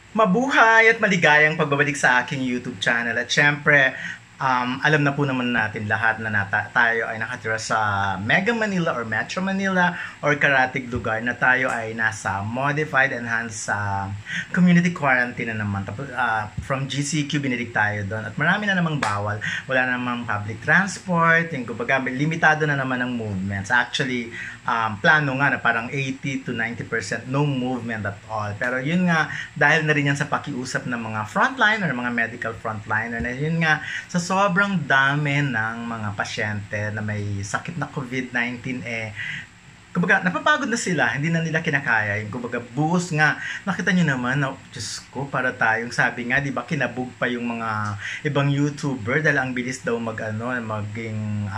Mabuhay at maligayang pagbabalik sa aking YouTube channel. At syempre, alam na po naman natin lahat na tayo ay nakatira sa Mega Manila or Metro Manila or karatig lugar na tayo ay nasa modified enhanced community quarantine na naman. Tapos, from GCQ binilig tayo doon at marami na namang bawal. Wala na namang public transport, yung kumbaga limitado na naman ang movements. Actually, plano nga na parang 80 to 90% no movement at all. Pero yun nga, dahil na rin yan sa pakiusap ng mga frontliner, mga medical frontliner, na yun nga, sa sobrang dami ng mga pasyente na may sakit na COVID-19, kumbaga, napapagod na sila, hindi na nila kinakaya. Yung kumbaga, buhos nga. Nakita nyo naman, Diyos ko, para tayong sabi nga, di ba, kinabog pa yung mga ibang YouTuber dahil ang bilis daw maging,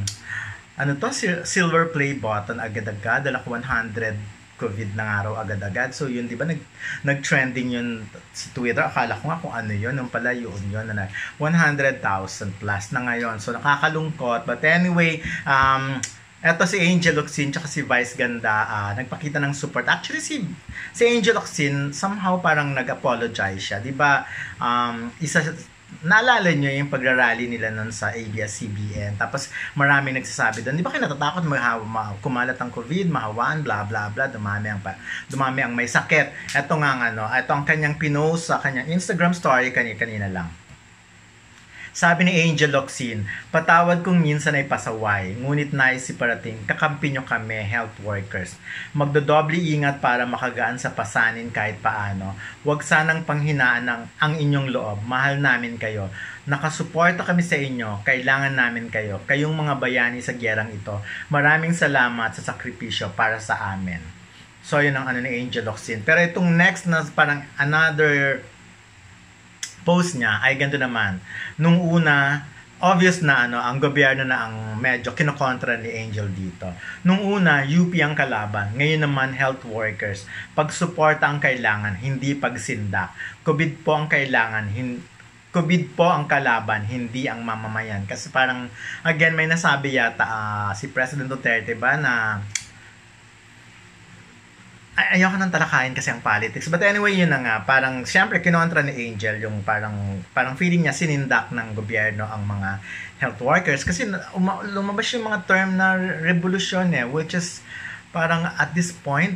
silver play button agad-agad, dala 100 COVID ng araw agad-agad. So yun, di ba, nag-trending yun sa Twitter. Akala ko nga kung ano yun, nung pala yun na 100,000 plus na ngayon. So nakakalungkot. But anyway, eto si Angel Locsin tsaka si Vice Ganda, nagpakita ng support. Actually, si Angel Locsin, somehow parang nag-apologize siya. Di ba, naalala nyo yung pagrarally nila nun sa ABS-CBN. Tapos maraming nagsasabi doon, di ba kayo natatakot kumalat ang COVID, mahawaan, bla bla bla, dumami ang may sakit. Ito nga ito ang kanyang pinost sa kanyang Instagram story kanina lang. Sabi ni Angel Locsin, patawad kung minsan ay pasaway, ngunit nais si parating, kakampi nyo kami, health workers. Magdodobli ingat para makagaan sa pasanin kahit paano. Huwag sanang panghinaan ang inyong loob, mahal namin kayo. Nakasuporta kami sa inyo, kailangan namin kayo. Kayong mga bayani sa gyerang ito, maraming salamat sa sakripisyo para sa amin. So yun ang ni Angel Locsin. Pero itong next na parang another post niya ay ganito naman. Nung una, obvious na ang gobyerno na ang medyo kinokontra ni Angel dito. Nung una, UP ang kalaban. Ngayon naman, health workers. Pagsuporta ang kailangan, hindi pagsindak. COVID po ang kailangan, COVID po ang kalaban, hindi ang mamamayan. Kasi parang, again, may nasabi yata si President Duterte ba na ayoko nang talakayin kasi ang politics. But anyway, yun na nga. Parang, siyempre, kinontra ni Angel yung parang feeling niya sinindak ng gobyerno ang mga health workers. Kasi lumabas yung mga term na revolusyon which is parang at this point,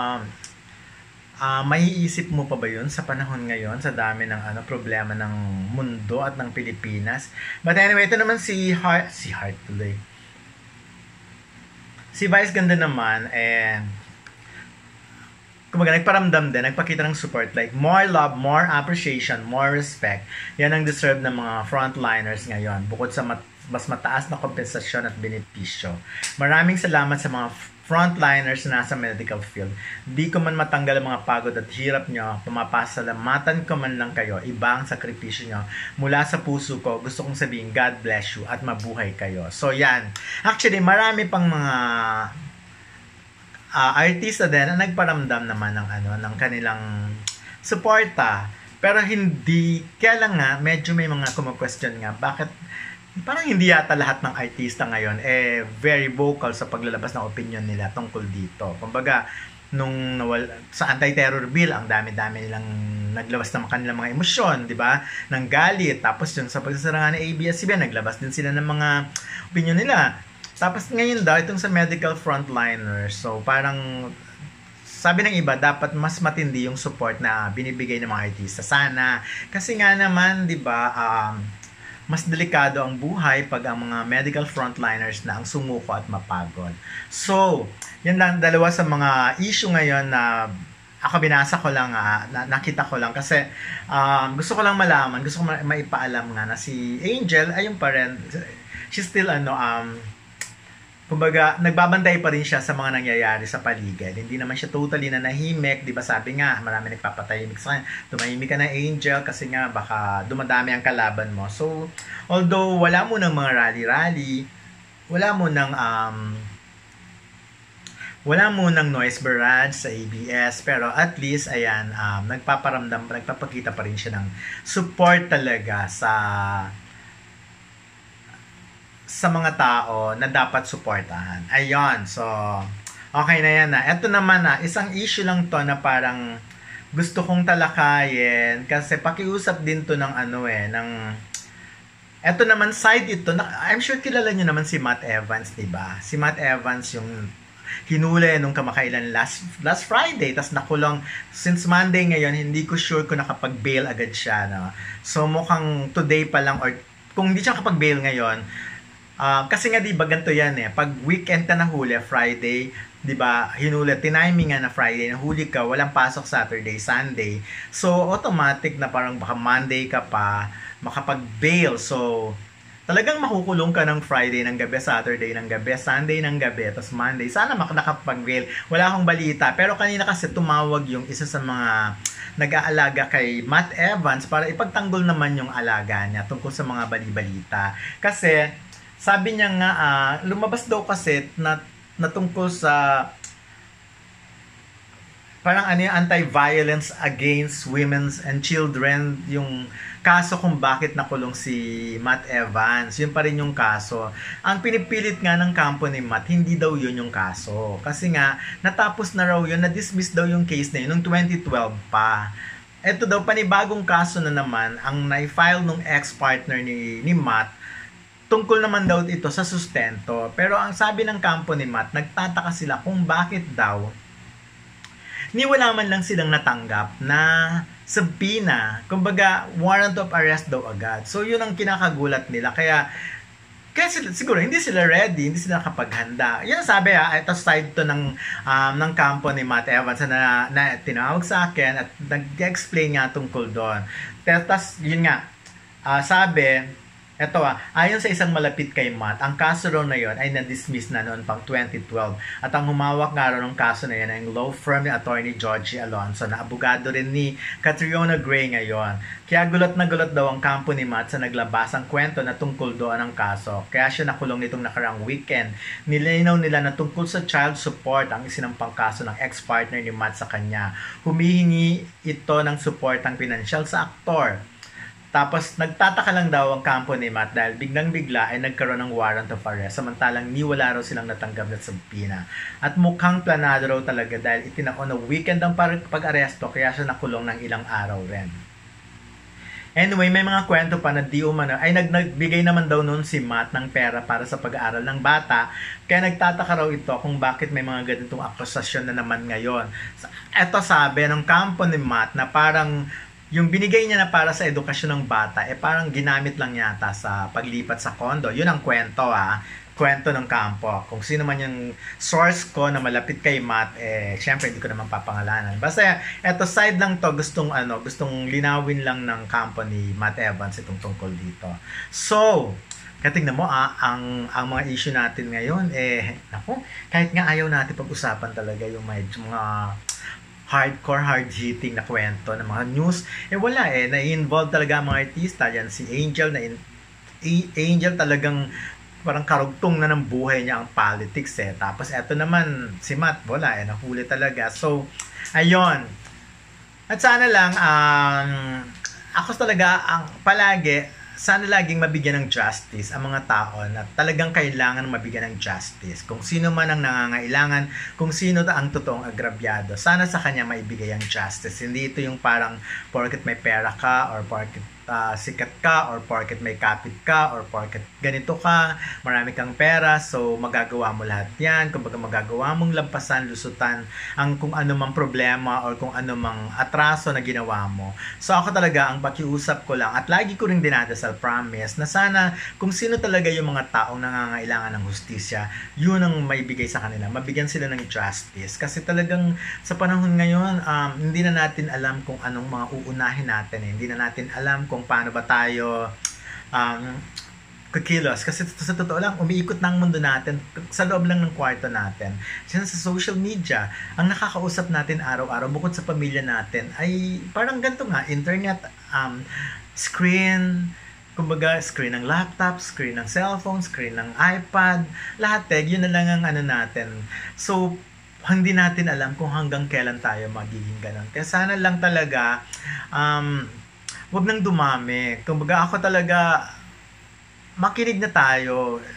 maiisip mo pa ba yun sa panahon ngayon sa dami ng problema ng mundo at ng Pilipinas? But anyway, ito naman si Heart tuloy. Si Vice Ganda naman, kumbaga, nagparamdam din, nagpakita ng support, like more love, more appreciation, more respect. Yan ang deserve ng mga frontliners ngayon, bukod sa mas mataas na kompensasyon at benepisyo. Maraming salamat sa mga frontliners na nasa medical field. Di ko man matanggal ang mga pagod at hirap nyo, pumapasalamatan ko man lang kayo, iba ang sakripisyo nyo. Mula sa puso ko, gusto kong sabihin, God bless you at mabuhay kayo. So yan, actually marami pang mga artista din na nagparamdam naman ng kanilang suporta. Pero hindi, kaya lang nga, medyo may mga question nga, bakit parang hindi yata lahat ng artista ngayon very vocal sa paglalabas ng opinion nila tungkol dito. Kumbaga, nung sa anti-terror bill, ang dami-dami nilang naglabas ng kanilang mga emosyon, di ba? Ng galit. Tapos yung sa pagsasara ng ABS-CBN, naglabas din sila ng mga opinion nila. Tapos ngayon daw, itong sa medical frontliners, so parang sabi ng iba, dapat mas matindi yung support na binibigay ng mga artista. Sana. Kasi nga naman, di ba, mas delikado ang buhay pag ang mga medical frontliners na ang sumuko at mapagod. So, yan lang, dalawa sa mga issue ngayon na ako binasa ko lang, nakita ko lang kasi gusto ko lang malaman, gusto ko maipaalam nga na si Angel, ayun pa rin, she's still kumbaga, nagbabantay pa rin siya sa mga nangyayari sa paligid. Hindi naman siya totally nanahimik. Di ba sabi nga, marami nagpapatahimik sa kanya. Tumahimik ka na, Angel, kasi nga baka dumadami ang kalaban mo. So, although wala mo ng mga rally-rally, wala mo ng noise barrage sa ABS, pero at least, ayan, nagpapakita pa rin siya ng support talaga sa mga tao na dapat suportahan. Ayun, so okay na yan na. Ito naman isang issue lang to na parang gusto kong talakayin kasi pakiusap din to ng ano ng eto naman side ito na I'm sure kilala niyo naman si Matt Evans, 'di ba? Si Matt Evans yung hinuli nung kamakailan last Friday, tas nakulong since Monday ngayon. Hindi ko sure kung nakapag-bail agad siya, no? So mukhang today pa lang, or kung hindi siya nakapag-bail ngayon, kasi nga 'di ba ganito yan pag weekend ka nahuli, Friday, 'di ba, hinuli, tiniming nga na Friday, nahuli ka, walang pasok Saturday, Sunday. So automatic na parang baka Monday ka pa makapag-bail. So talagang makukulong ka ng Friday ng gabi, Saturday ng gabi, Sunday ng gabi, tapos Monday. Sana nakapag-bail. Wala akong balita. Pero kanina kasi tumawag yung isa sa mga nag-aalaga kay Matt Evans para ipagtanggol naman yung alaga niya tungkol sa mga bali-balita. Kasi sabi niya nga, lumabas daw kasi na tungkol sa parang anti-violence against women and children, yung kaso kung bakit nakulong si Matt Evans. Yun pa rin yung kaso. Ang pinipilit nga ng kampo ni Matt, hindi daw yun yung kaso. Kasi nga, natapos na raw yun, na-dismiss daw yung case na yun noong 2012 pa. Ito daw, panibagong kaso na naman, ang na-file nung ex-partner ni Matt, tungkol naman daw ito sa sustento. Pero ang sabi ng kampo ni Matt, nagtataka sila kung bakit daw wala man lang silang natanggap na subpoena, kumbaga warrant of arrest daw agad. So yun ang kinakagulat nila. Kaya siguro hindi sila ready, hindi sila nakapaghanda. Yan sabi ito side to ng kampo ni Matt Evans na tinawag sa akin at nag-explain nga tungkol doon. Tapos yun nga, sabi, eto ayon sa isang malapit kay Matt, ang kaso raw na yon ay na-dismiss na noon pang 2012. At ang humawak nga raw ng kaso na yon ay ang law firm ni Attorney Georgie Alonso, na abogado rin ni Catriona Gray ngayon. Kaya gulat na gulat daw ang kampo ni Matt sa naglabasang kwento na tungkol doon ang kaso. Kaya siya nakulong nitong nakaraang weekend. Nilinaw nila na tungkol sa child support ang isinampang kaso ng ex-partner ni Matt sa kanya. Humihingi ito ng support ang pinansyal sa aktor. Tapos, nagtataka lang daw ang kampo ni Matt dahil biglang-bigla ay nagkaroon ng warrant of arrest, samantalang wala raw silang natanggap na subpoena. At mukhang planado raw talaga dahil itinakon na weekend ang pag-aresto, kaya siya nakulong ng ilang araw rin. Anyway, may mga kwento pa na di umano ay nagbigay naman daw noon si Matt ng pera para sa pag-aaral ng bata, kaya nagtataka raw ito kung bakit may mga ganitong akusasyon na naman ngayon. Ito sabi ng kampo ni Matt na parang yung binigay niya na para sa edukasyon ng bata, parang ginamit lang yata sa paglipat sa kondo. Yun ang kwento kwento ng kampo. Kung sino man yung source ko na malapit kay Matt, syempre hindi ko naman papangalanan. Basta eto side lang to, gustong linawin lang ng kampo ni Matt Evans itong tungkol dito. So, tingnan mo ang mga issue natin ngayon, naku, kahit nga ayaw natin pag-usapan talaga yung medyo mga hardcore, hard-hitting na kwento ng mga news, wala na-involve talaga ang mga artista. Yan si Angel, Angel talagang parang karugtong na ng buhay niya ang politics Tapos eto naman, si Matt, wala nahuli talaga. So, ayun. At sana lang, ako talaga, palagi, sana laging mabigyan ng justice ang mga tao na talagang kailangan mabigyan ng justice. Kung sino man ang nangangailangan, kung sino ang totoong agrabyado, sana sa kanya maibigay ang justice. Hindi ito yung parang porket may pera ka, or porket sikat ka, or porket may kapit ka, or porket ganito ka, marami kang pera, so magagawa mo lahat yan. Kumbaga magagawa mong lampasan, lusutan ang kung ano mang problema or kung ano mang atraso na ginawa mo. So ako talaga, ang pakiusap ko lang, at lagi ko rin dinadasal, promise, na sana kung sino talaga yung mga taong nangangailangan ng hustisya, yun ang maibigay sa kanila, mabigyan sila ng justice. Kasi talagang sa panahon ngayon, hindi na natin alam kung anong mga uunahin natin hindi na natin alam kung paano ba tayo kikilos. Kasi sa totoo lang, umiikot na ang mundo natin sa loob lang ng kwarto natin. Sa social media, ang nakakausap natin araw-araw, bukod sa pamilya natin, ay parang ganito nga, internet, screen, kumbaga screen ng laptop, screen ng cellphone, screen ng iPad, lahat yun na lang ang natin. So, hindi natin alam kung hanggang kailan tayo magiging ganun. Kaya sana lang talaga, wag nang dumami. Kumbaga ako talaga, makinig na tayo.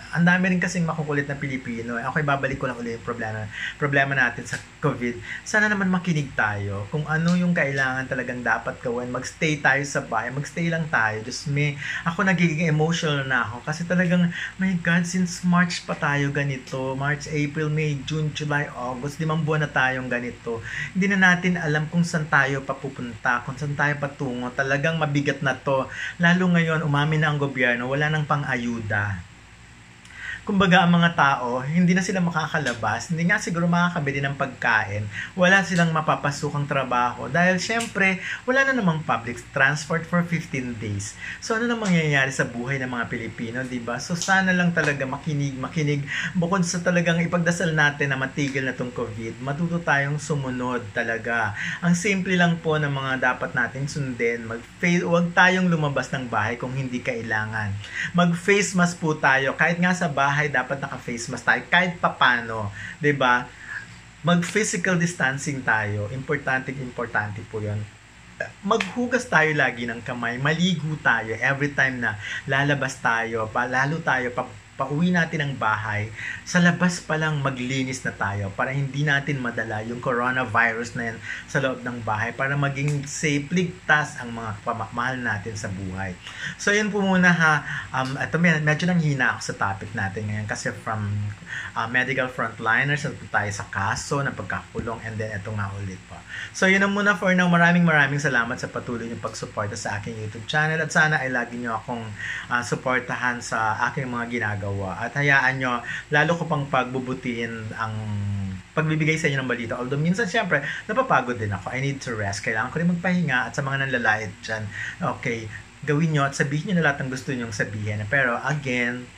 ang dami rin kasing makukulit na Pilipino. Okay, babalik ko lang ulit yung problema natin sa COVID. Sana naman makinig tayo kung ano yung kailangan talagang dapat gawin. Magstay tayo sa bahay, magstay lang tayo. Just me, ako nagiging emotional na ako kasi talagang, my God, since March pa tayo ganito. March, April, May, June, July, August, 5 buwan na tayong ganito. Hindi na natin alam kung saan tayo papupunta, kung saan tayo patungo. Talagang mabigat na to. Lalo ngayon, umamin na ang gobyerno, wala nang pang-ayuda. Kumbaga ang mga tao, hindi na sila makakalabas, hindi nga siguro makakabili ng pagkain, wala silang mapapasukang trabaho dahil syempre wala na namang public transport for 15 days. So ano na mangyayari sa buhay ng mga Pilipino, di ba? So sana lang talaga makinig, bukod sa talagang ipagdasal natin na matigil na tong COVID, matuto tayong sumunod talaga. Ang simple lang po ng mga dapat nating sundin, huwag tayong lumabas ng bahay kung hindi kailangan. Mag-face mask po tayo, kahit nga sa bahay dapat naka-face mask tayo kahit papano, 'di ba? Mag-physical distancing tayo, importante po 'yon. Maghugas tayo lagi ng kamay, maligo tayo every time na lalabas tayo, lalo tayo pauwi natin ang bahay, sa labas pa lang maglinis na tayo para hindi natin madala yung coronavirus na yan sa loob ng bahay para maging safe, ligtas ang mga mahal natin sa buhay. So yun po muna ha, ito medyo nanghina ako sa topic natin ngayon kasi from medical frontliners na tayo sa kaso na pagkakulong and then ito nga ulit po. So yun na muna for now, maraming salamat sa patuloy yung pagsuporta sa aking YouTube channel at sana ay lagi nyo akong suportahan sa aking mga ginagawa. At hayaan nyo, lalo ko pang pagbubutihin ang pagbibigay sa inyo ng balita. Although minsan syempre, napapagod din ako. I need to rest. Kailangan ko rin magpahinga at sa mga nanlalait dyan. Okay, gawin nyo at sabihin nyo na lahat ng gusto nyong sabihin. Pero again,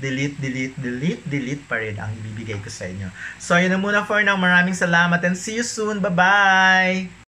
delete pa rin ang ibibigay ko sa inyo. So yun na muna for now. Maraming salamat and see you soon. Bye-bye!